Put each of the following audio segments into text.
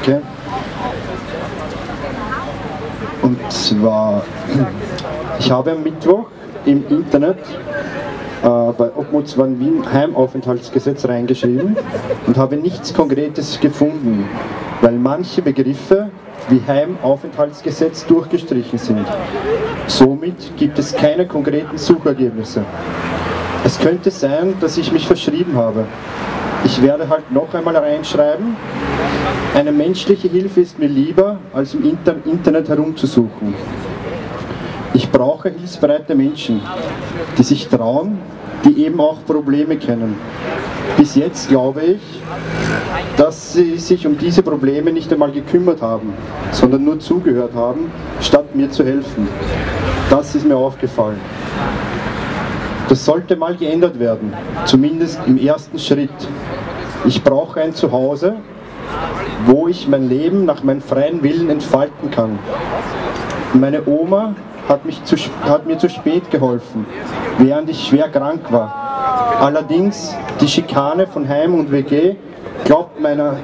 Okay. Und zwar, ich habe am Mittwoch im Internet bei Obmutsmann Wien Heimaufenthaltsgesetz reingeschrieben und habe nichts Konkretes gefunden, weil manche Begriffe wie Heimaufenthaltsgesetz durchgestrichen sind. Somit gibt es keine konkreten Suchergebnisse. Es könnte sein, dass ich mich verschrieben habe. Ich werde halt noch einmal reinschreiben, eine menschliche Hilfe ist mir lieber, als im Internet herumzusuchen. Ich brauche hilfsbereite Menschen, die sich trauen, die eben auch Probleme kennen. Bis jetzt glaube ich, dass sie sich um diese Probleme nicht einmal gekümmert haben, sondern nur zugehört haben, statt mir zu helfen. Das ist mir aufgefallen. Das sollte mal geändert werden, zumindest im ersten Schritt. Ich brauche ein Zuhause, wo ich mein Leben nach meinem freien Willen entfalten kann. Meine Oma hat mir zu spät geholfen, während ich schwer krank war. Allerdings die Schikane von Heim und WG glaubt meine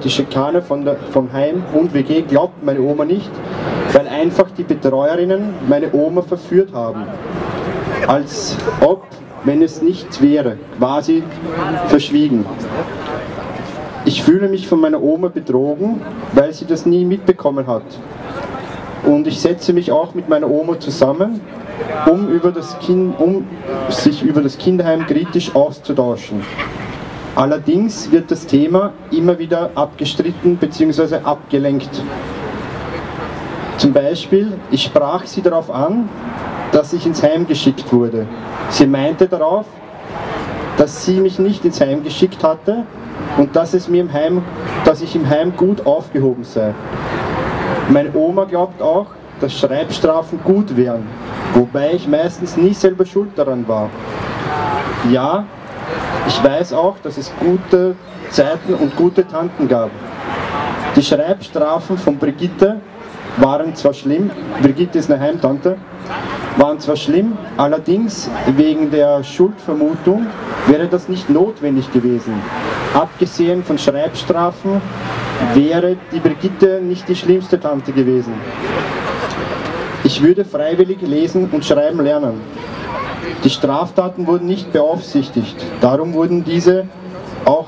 Oma nicht, weil einfach die Betreuerinnen meine Oma verführt haben. Als ob, wenn es nichts wäre, quasi verschwiegen. Ich fühle mich von meiner Oma betrogen, weil sie das nie mitbekommen hat. Und ich setze mich auch mit meiner Oma zusammen, um sich über das Kinderheim kritisch auszutauschen. Allerdings wird das Thema immer wieder abgestritten bzw. abgelenkt. Zum Beispiel, ich sprach sie darauf an, dass ich ins Heim geschickt wurde. Sie meinte darauf, dass sie mich nicht ins Heim geschickt hatte und dass ich im Heim gut aufgehoben sei. Meine Oma glaubt auch, dass Schreibstrafen gut wären, wobei ich meistens nie selber schuld daran war. Ja, ich weiß auch, dass es gute Zeiten und gute Tanten gab. Die Schreibstrafen von Brigitte waren zwar schlimm, Brigitte ist eine Heimtante, waren zwar schlimm, allerdings wegen der Schuldvermutung wäre das nicht notwendig gewesen. Abgesehen von Schreibstrafen wäre die Brigitte nicht die schlimmste Tante gewesen. Ich würde freiwillig lesen und schreiben lernen. Die Straftaten wurden nicht beaufsichtigt, darum wurden diese auch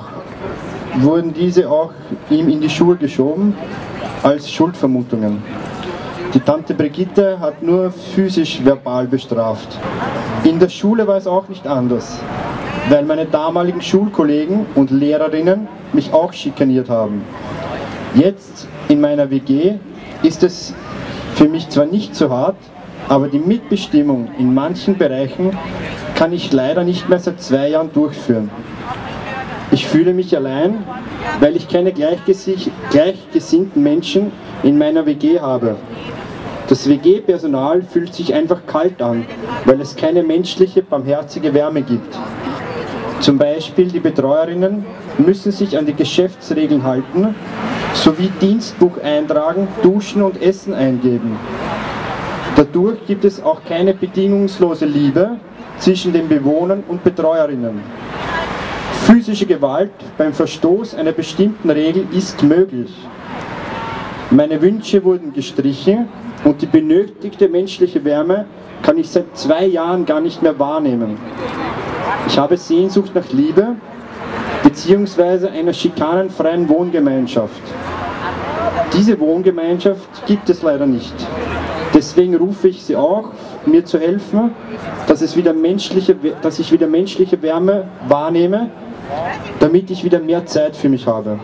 ihm in die Schuhe geschoben als Schuldvermutungen. Die Tante Brigitte hat nur physisch-verbal bestraft. In der Schule war es auch nicht anders, weil meine damaligen Schulkollegen und Lehrerinnen mich auch schikaniert haben. Jetzt in meiner WG ist es für mich zwar nicht so hart, aber die Mitbestimmung in manchen Bereichen kann ich leider nicht mehr seit 2 Jahren durchführen. Ich fühle mich allein, weil ich keine gleichgesinnten Menschen in meiner WG habe. Das WG-Personal fühlt sich einfach kalt an, weil es keine menschliche, barmherzige Wärme gibt. Zum Beispiel die Betreuerinnen müssen sich an die Geschäftsregeln halten, sowie Dienstbuch eintragen, duschen und Essen eingeben. Dadurch gibt es auch keine bedingungslose Liebe zwischen den Bewohnern und Betreuerinnen. Physische Gewalt beim Verstoß einer bestimmten Regel ist möglich. Meine Wünsche wurden gestrichen und die benötigte menschliche Wärme kann ich seit 2 Jahren gar nicht mehr wahrnehmen. Ich habe Sehnsucht nach Liebe bzw. einer schikanenfreien Wohngemeinschaft. Diese Wohngemeinschaft gibt es leider nicht. Deswegen rufe ich Sie auch, mir zu helfen, dass ich wieder menschliche Wärme wahrnehme, damit ich wieder mehr Zeit für mich habe.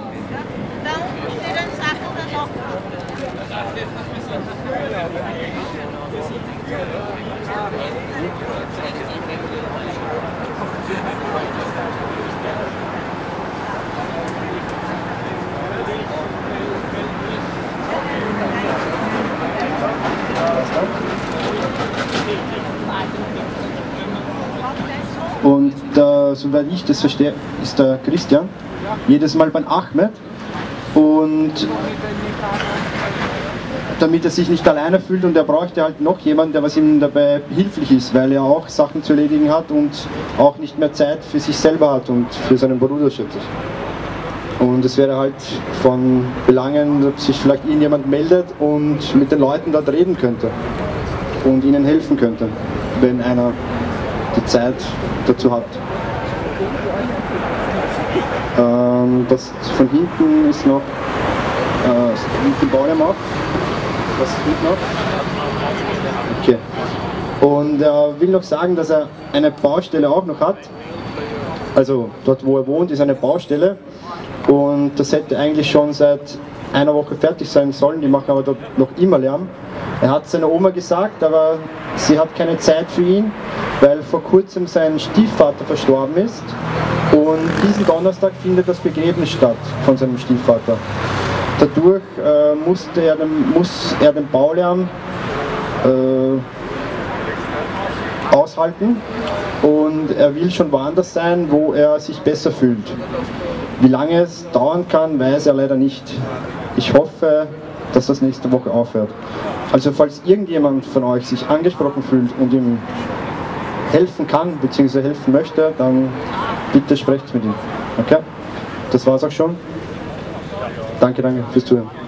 Und soweit ich das verstehe, ist der Christian jedes Mal beim Ahmed, und damit er sich nicht alleine fühlt, und er bräuchte halt noch jemanden, der was ihm dabei behilflich ist, weil er auch Sachen zu erledigen hat und auch nicht mehr Zeit für sich selber hat und für seinen Bruder, schätze ich. Und es wäre halt von Belangen, ob sich vielleicht irgendjemand meldet und mit den Leuten dort reden könnte und ihnen helfen könnte, wenn einer die Zeit dazu hat. Das von hinten ist noch mit dem Baulärm auch. Das fehlt noch. Okay. Und er will noch sagen, dass er eine Baustelle auch noch hat. Also dort, wo er wohnt, ist eine Baustelle. Und das hätte eigentlich schon seit einer Woche fertig sein sollen. Die machen aber dort noch immer Lärm. Er hat seiner Oma gesagt, aber sie hat keine Zeit für ihn, weil vor kurzem sein Stiefvater verstorben ist. Und diesen Donnerstag findet das Begräbnis statt von seinem Stiefvater. Dadurch muss er den Baulärm aushalten und er will schon woanders sein, wo er sich besser fühlt. Wie lange es dauern kann, weiß er leider nicht. Ich hoffe, dass das nächste Woche aufhört. Also falls irgendjemand von euch sich angesprochen fühlt und ihm helfen kann bzw. helfen möchte, dann bitte sprecht mit ihm. Okay? Das war's auch schon. Danke fürs Zuhören.